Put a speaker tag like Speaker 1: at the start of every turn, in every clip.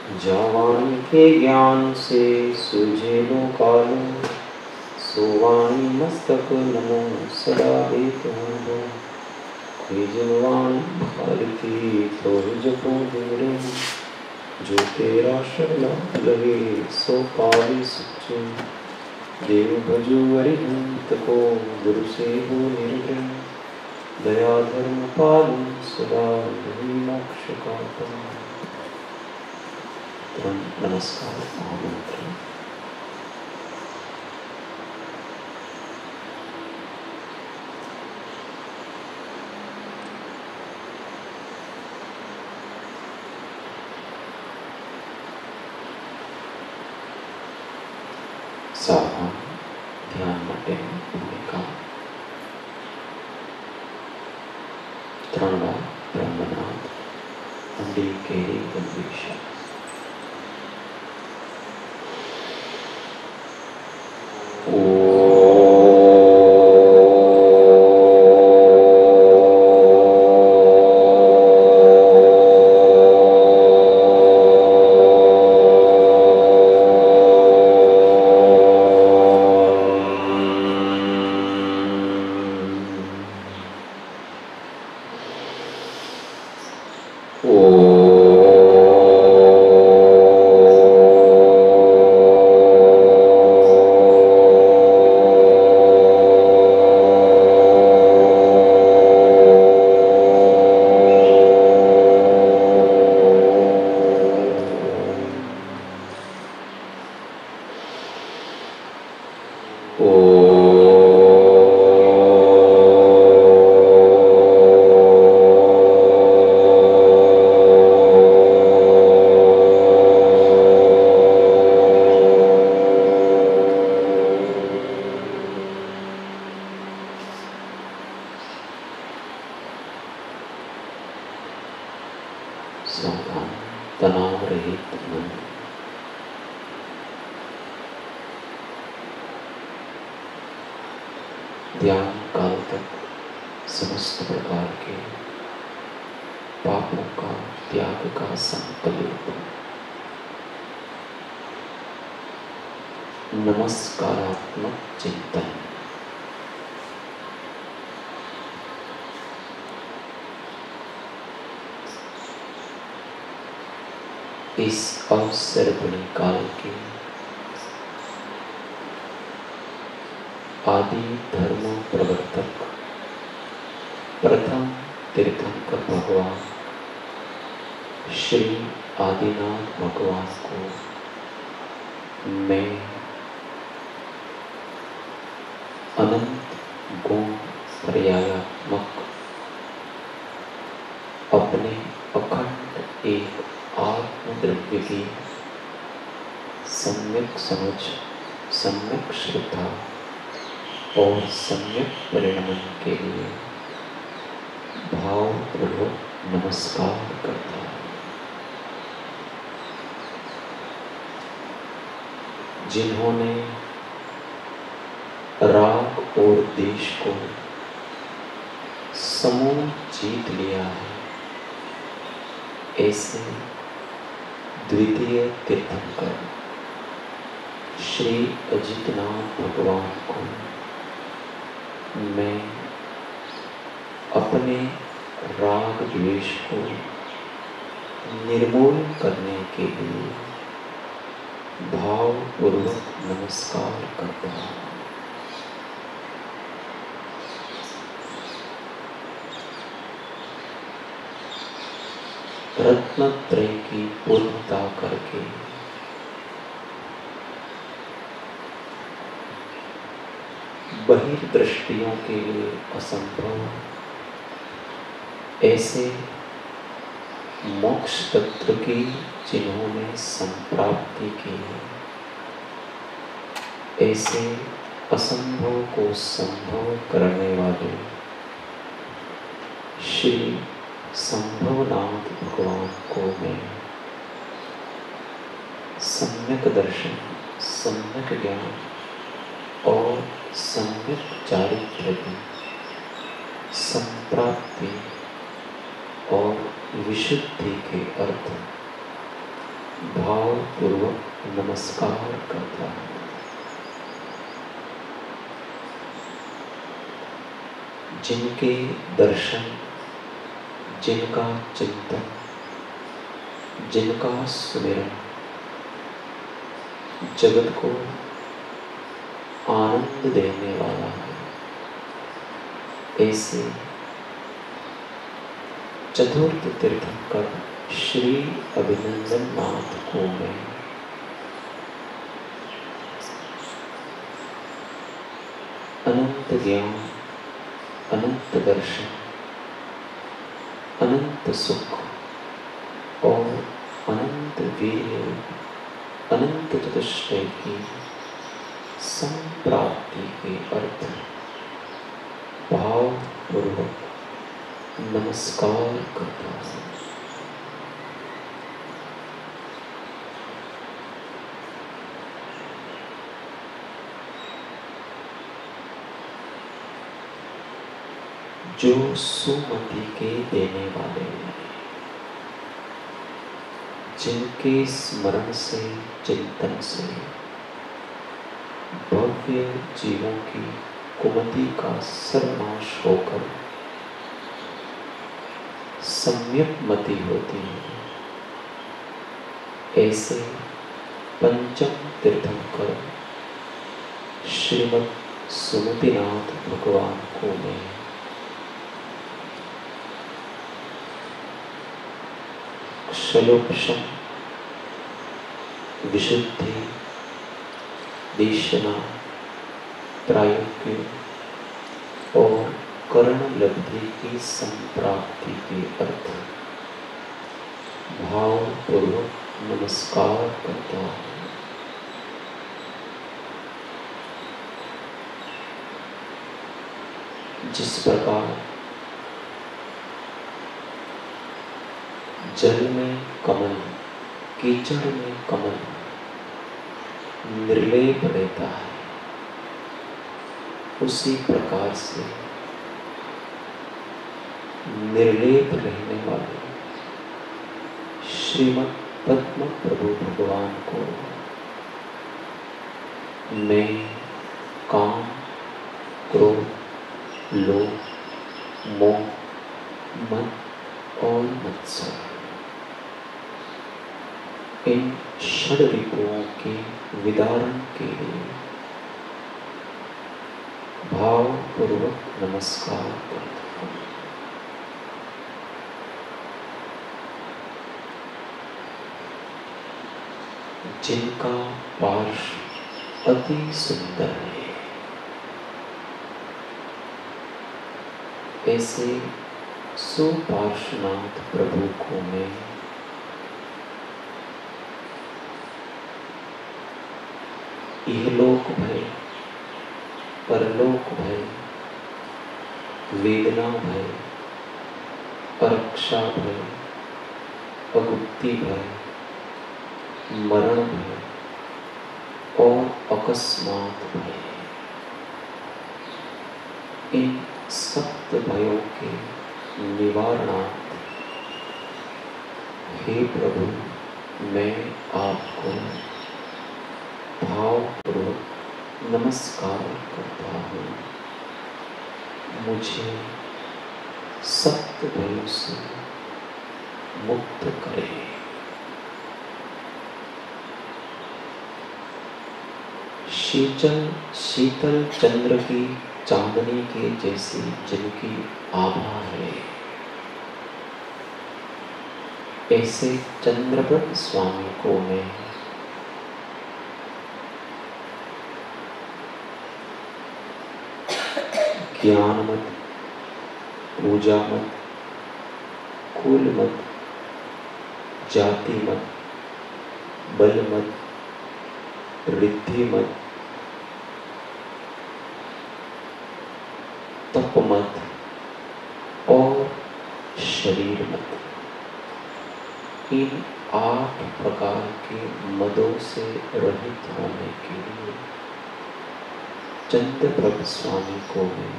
Speaker 1: जावाणी के ज्ञान से सूझे लो कालो, सोवाणी मस्तक नमो सदा हेतु हो। कोई जनवाणी भारती तो जपो मेरे, जो तेरा शरण लगे सो पावे सच्चे। देव भजो अरिहंत को, गुरु से हो निर्भय, दया धर्म पालन सदा नहीं मोक्ष का पद। नमस्कार महामंत्र। सावधान ध्यान માટે ભૂમિકા ત્રણ વાર બ્રહ્મનાદ ઊંડી કેરી ગંભીર શ્વાસ। सावधान तनाव रहित मन। ध्यान काल तक समस्त प्रकार के पापों का त्याग का संकल्प। नमस्कारात्मक चिंतन। इस अवसर्पणी काल के आदि धर्म प्रवर्तक प्रथम तीर्थंकर भगवान श्री आदिनाथ भगवान को मैं अनंत गुण पर्यायात्मक अपने अखंड एक आत्म द्रव्य की सम्यक समझ, सम्यक श्रद्धा और सम्यक परिणमन के लिए भावपूर्वक नमस्कार करता हूँ। जिन्होंने राग और देश को समूल जीत लिया है, ऐसे द्वितीय तीर्थंकर श्री अजितनाथ भगवान को मैं अपने राग द्वेष को निर्मूल करने के लिए भावपूर्वक नमस्कार करता हूँ। रत्नत्रय की पूर्णता करके बहिर्दृष्टियों के लिए असंभव ऐसे मोक्ष तत्व की जिन्होंने संप्राप्ति की है, ऐसे असंभव को संभव करने वाले श्री संभवनाथ भगवान को मैं सम्यक दर्शन, सम्यक ज्ञान और सम्यक चारित्र की संप्राप्ति और विशुद्धि के अर्थ भावपूर्वक नमस्कार करता हूँ। जिनके दर्शन, जिनका चिंतन, जिनका सुमिरन जगत को आनंद देने वाला है, ऐसे चतुर्थ तीर्थंकर श्री अभिनंदन नाथ को मैं अनंत ज्ञान, अनंत दर्शन, अनंत सुख और अनंत वीर्य, अनंत चतुष्टय की संप्राप्ति के अर्थ भावपूर्वक नमस्कार करता हूँ। जो सुमति के देने वाले हैं, जिनके स्मरण से, चिंतन से भव्य जीवों की कुमति का सर्वनाश होकर सम्यक मति होती है, ऐसे पंचम तीर्थंकर श्रीमद् सुमतिनाथ भगवान को मैं क्षलोक्षम, विशुद्धि, देशना, प्रायोग्य और कर्ण लब्धि की संप्राप्ति के अर्थ भावपूर्वक नमस्कार करता हूँ। जिस प्रकार जल में कमल, कीचड़ में कमल निर्लेप रहता है, उसी प्रकार से निर्लेप रहने वाले श्रीमद् पद्म प्रभु भगवान को मैं काम, क्रोध, लोभ, मोह, मद और मत्सर, इन षड रिपुओं के विदारण के लिए भावपूर्वक नमस्कार करता हूँ। जिनका पार्श्व अति सुंदर है, ऐसे सुपार्श्वनाथ प्रभु को मैं इहलोक भय, परलोक भय, वेदना भय, अरक्षा भय, अगुप्ति भय, मरण भय और अकस्मात भय, इन सप्त भयों के निवारणार्थ हे प्रभु मैं आपको भावपूर्वक नमस्कार करता हूँ। मुझे सप्त भयों से मुक्त करें। शीतल चंद्र की चांदनी के जैसी जिनकी आभा है, ऐसे चंद्रव्रत स्वामी को मैं ज्ञान मत, पूजा मत, कुल मत, जाति मत, बल मत, रिद्धि मत, तप मत और शरीर मत, इन 8 प्रकार के मदों से रहित होने के लिए चंद्रप्रभ स्वामी को मैं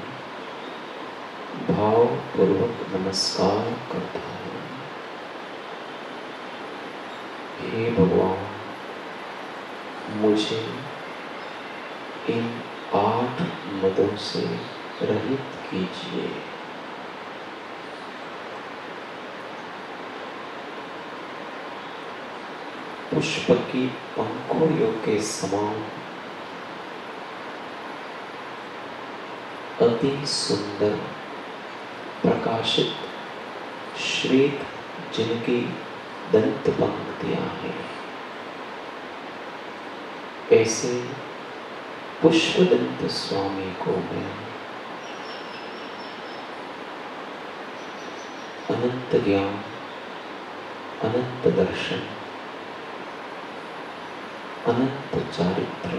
Speaker 1: भावपूर्वक नमस्कार करता हूँ। हे भगवान, मुझे इन 8 मदों से रहित कीजिए। पुष्प की पंखुड़ियों के समान अति सुंदर प्रकाशित श्वेत जिनकी दंत पंक्तियां हैं, ऐसे पुष्पदंत स्वामी को मैं अनंत ज्ञान, अनंत दर्शन, अनंत चारित्र,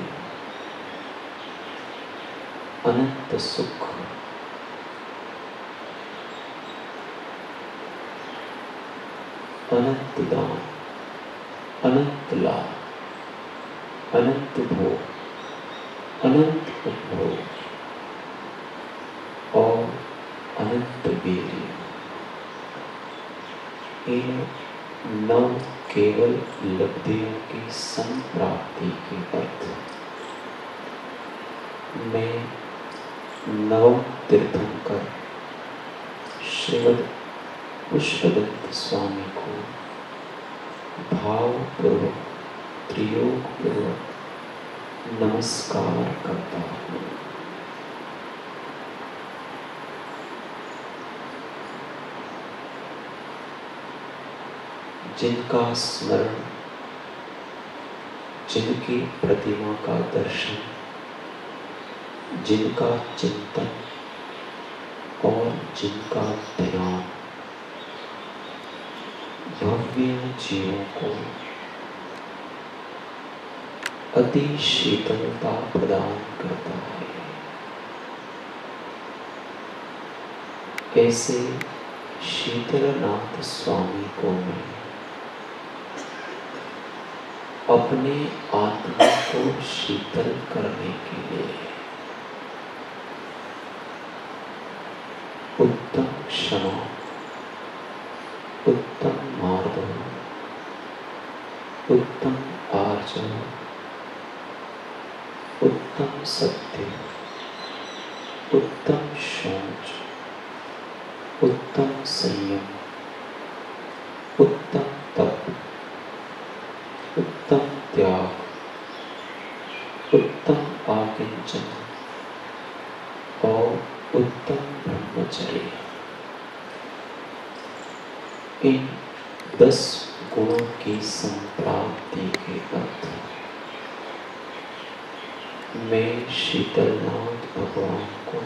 Speaker 1: अनंत सुख, अनंत दान, अनंत लाभ, अनंत भोग, अनंत उपभोग और अनंत वीर्य, इन 9 केवल लब्धियों की संप्राप्ति के अर्थ मैं नवम तीर्थंकर श्रीमद पुष्पदंत स्वामी को भावपूर्वक, त्रियोग पूर्वक नमस्कार करता हूँ। जिनका स्मरण, जिनकी प्रतिमा का दर्शन, जिनका चिंतन और जिनका ध्यान भव्य जीवों को अति शीतलता प्रदान करता है, ऐसे शीतलनाथ स्वामी को मैं अपने आत्मा को शीतल करने के लिए उत्तम क्षमा, उत्तम मार्दव, उत्तम आर्जव, उत्तम सत्य, उत्तम शौच, उत्तम संयम, उत्तम तप, उत्तम त्याग, उत्तम आकिंचन और उत्तम ब्रह्मचर्य, इन 10 गुणों की संप्राप्ति के अर्थ मैं शीतलनाथ भगवान को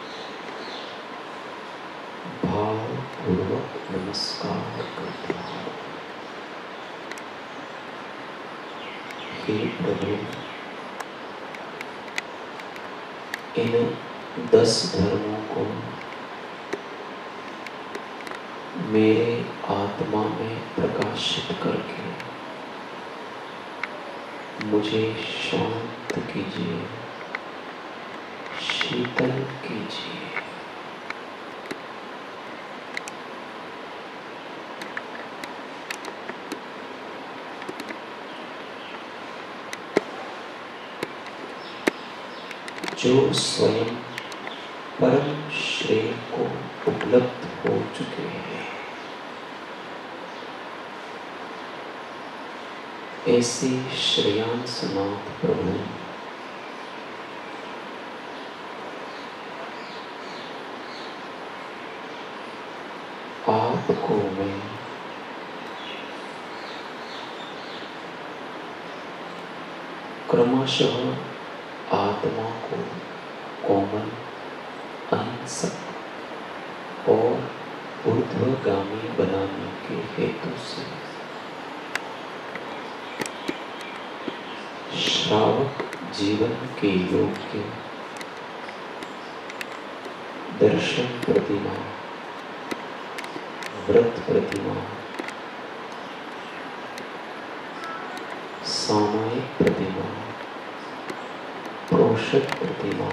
Speaker 1: भावपूर्वक नमस्कार करता हूँ। हे प्रभु, इन 10 धर्मों को मेरे आत्मा में प्रकाशित करके मुझे शांत कीजिए, शीतल कीजिए। जो स्वयं परम श्रेय को उपलब्ध हो चुके हैं, ऐसे श्रेयांसनाथ प्रभु आपको मैं क्रमशः आत्मा को कोमल, अहिंसक और ऊर्ध्वगामी बनाने के हेतु से श्रावक जीवन के योग्य दर्शन प्रतिमा, व्रत प्रतिमा, सामायिक प्रतिमा, प्रोषक प्रतिमा,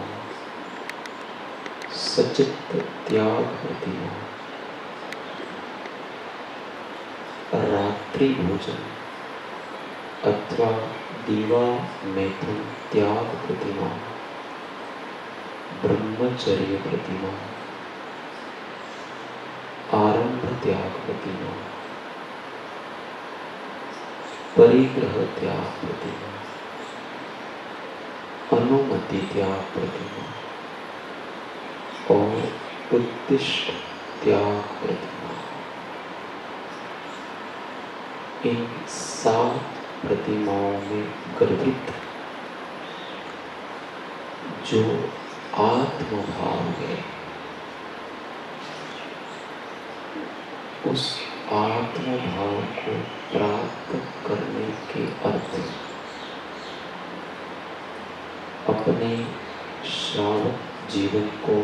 Speaker 1: सचित त्याग प्रतिमा, रात्रि भोजन, अथवा दीवा मैथुन त्याग प्रतिमा, ब्रह्मचर्य प्रतिमा, आरंभ त्याग प्रतिमा, परिग्रह त्याग प्रतिमा, अनुमति त्याग प्रतिमा और उद्दिष्ट त्याग प्रतिमा, इन 7 प्रतिमाओं में गर्भित जो आत्मभाव है, उस आत्मभाव को प्राप्त करने के अर्थ अपने श्रावक जीवन को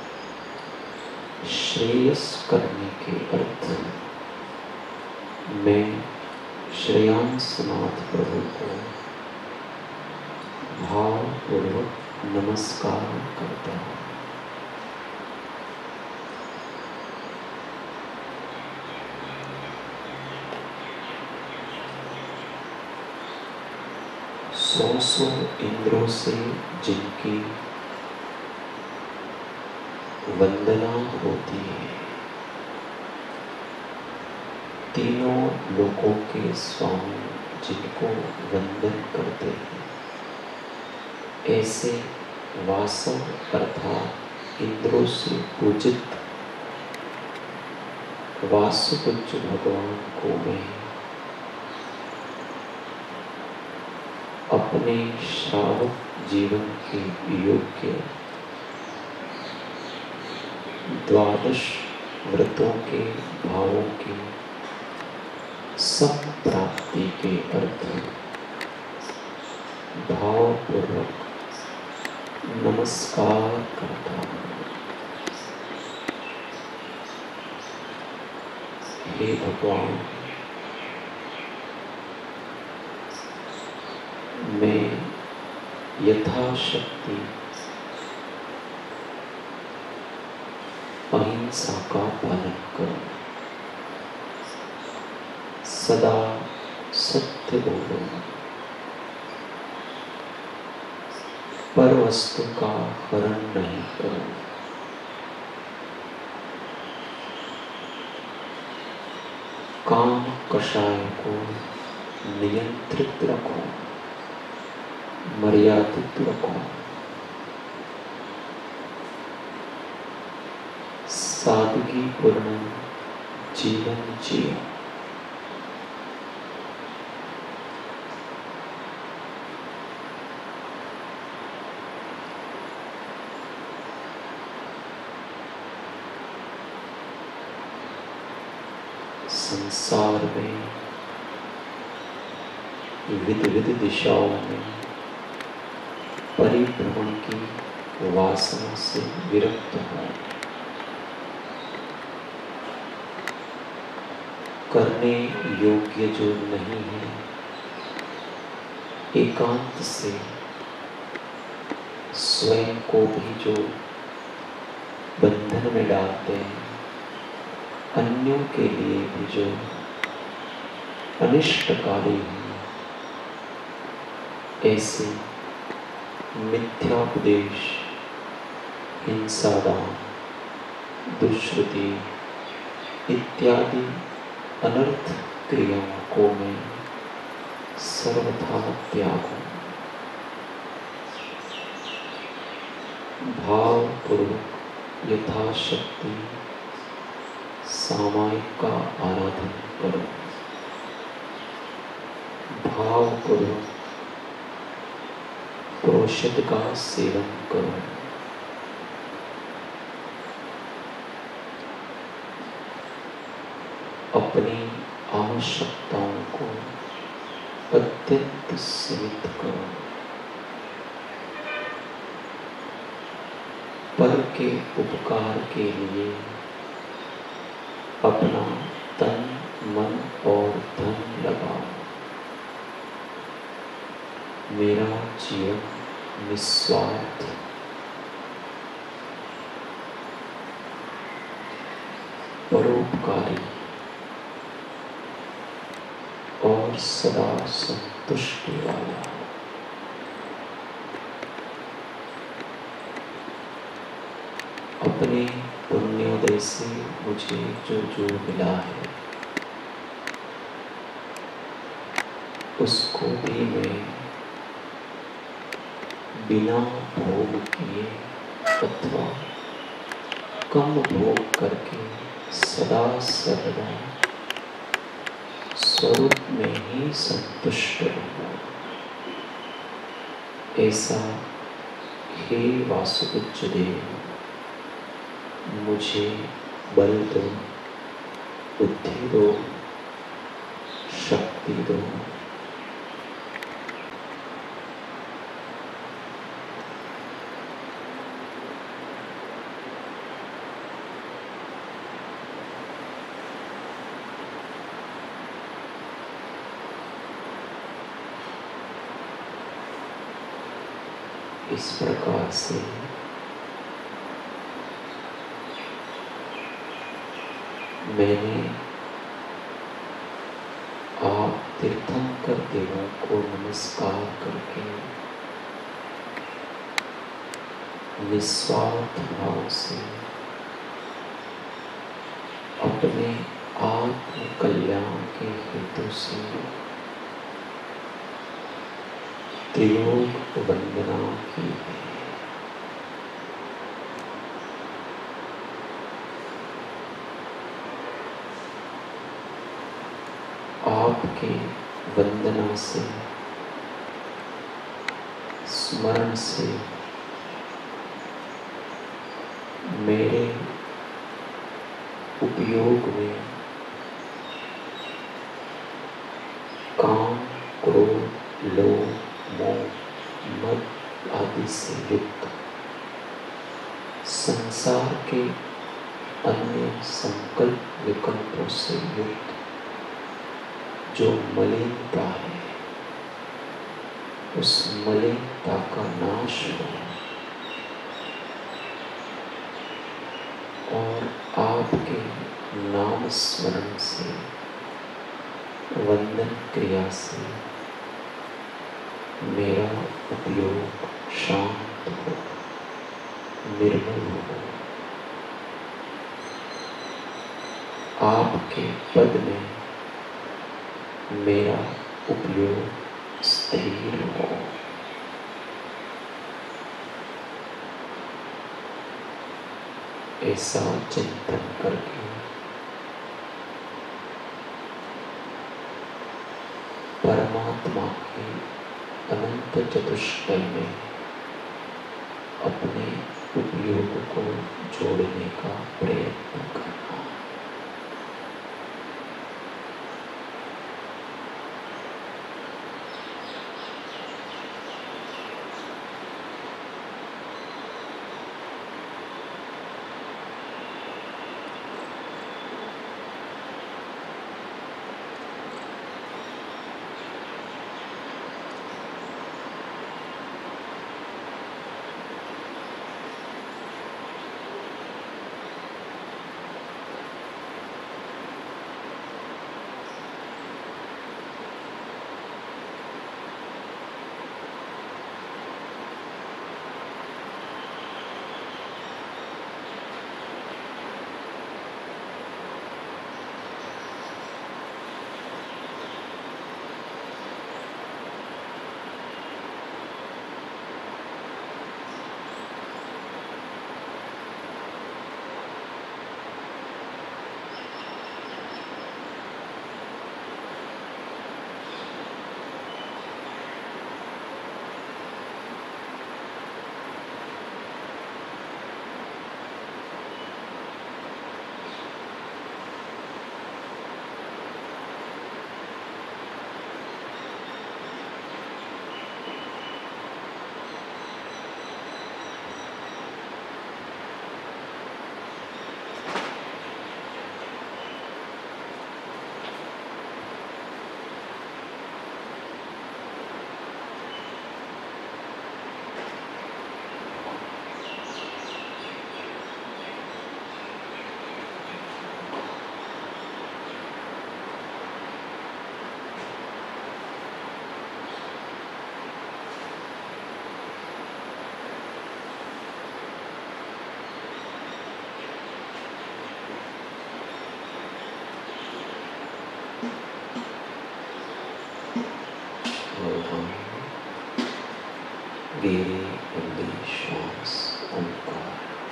Speaker 1: श्रेयस करने के अर्थ मैं श्रेयांसनाथ प्रभु को भावपूर्वक नमस्कार करता हूँ। सौ इंद्रों से जिनकी वंदना होती है, तीनों लोकों के स्वामी जिनको वंदन करते हैं, ऐसे वासव अर्थात इंद्रों से पूजित वासुपुज्ज भगवान को मैं अपने श्रावक जीवन के योग्य 12 व्रतों के भावों की संप्राप्ति के अर्थ भावपूर्वक नमस्कार करता हूँ। हे भगवान, मैं यथाशक्ति अहिंसा का पालन करूं, सदा सत्य बोलूं, पर वस्तु का हरण नहीं करूं, काम कषाय को नियंत्रित रखूं, मर्यादित रखो, सादगी पूर्ण जीवन जियो। संसार में विविध दिशाओं में परिभ्रमण की वासना से विरक्त हो, करने योग्य जो नहीं है, एकांत से स्वयं को भी जो बंधन में डालते हैं, अन्यों के लिए भी जो अनिष्टकारी हैं, ऐसे मिथ्यापदेश, हिंसादान, दुष्कृति इत्यादि अनर्थ क्रियाओं को मैं सर्वथा त्यागूं। भावपूर्वक यथाशक्ति सामायिक का आराधन करो, भावपूर्वक प्रोषद का सेवन करो, अपनी आवश्यकताओं को अत्यंत सीमित करो, पर के उपकार के लिए अपना तन, मन और धन लगाओ। मेरा जीवन निस्वार्थ, परोपकारी और सदा संत संतुष्टि वाला हो। अपने पुण्योदय से मुझे जो जो मिला है उसको भी मैं बिना भोग किए अथवा कम भोग करके सदा सर्वदा स्वरूप में ही संतुष्ट रहूं। ऐसा हे वासुदेव देव मुझे बल दो, बुद्धि दो, शक्ति दो। इस प्रकार से मैंने आप तीर्थंकर देवों को नमस्कार करके निस्वार्थ भाव से अपने आत्म कल्याण के हेतु से त्रिलोक वंदना की है। आपके वंदना से, स्मरण से मेरे उपयोग में काम, क्रोध, लोभ, मोह, मद आदि से युक्त संसार के अन्य संकल्प विकल्पों से युक्त जो मलिनता है उस मलिनता का नाश हो और आपके नाम स्मरण से, वंदन क्रिया से मेरा उपयोग शांत हो, निर्मल हो। आपके पद में मेरा उपयोग स्थिर हो। ऐसा चिंतन करके परमात्मा के अनंत चतुष्टय में अपने उपयोग को जोड़ने का प्रयत्न करना। Vollkommen Giri in die Chance umkommen.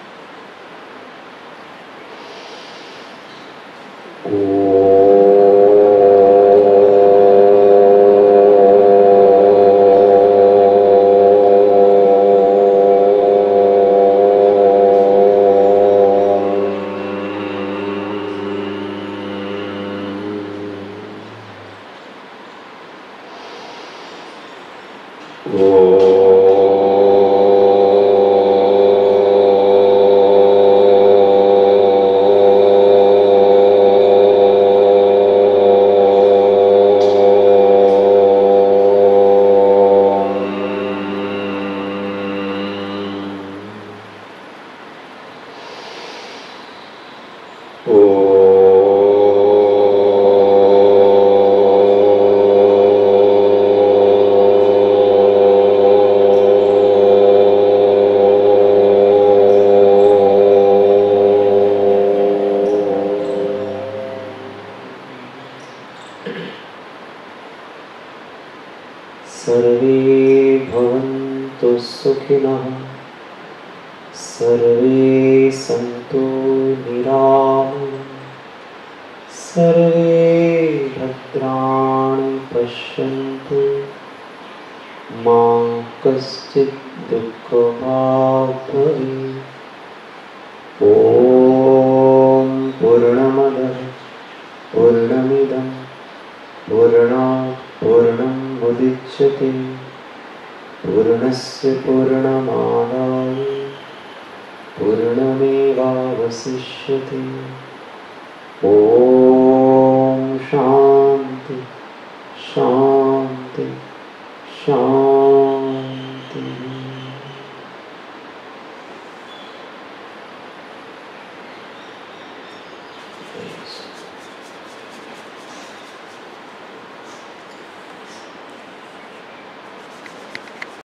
Speaker 1: सर्वे भवन्तु सुखिनः सर्वे सन्तु निरामयाः सर्वे भद्राणि पश्यन्तु मा कश्चित् दुःखभाग् भवेत्। ॐ पूर्णमदः पूर्णमिदं पूर्णात् पूर्णमुदच्यते पूर्णस्य पूर्णमादाय पूर्णमेवावशिष्यते। ॐ शान्ति शान्ति शान्ति।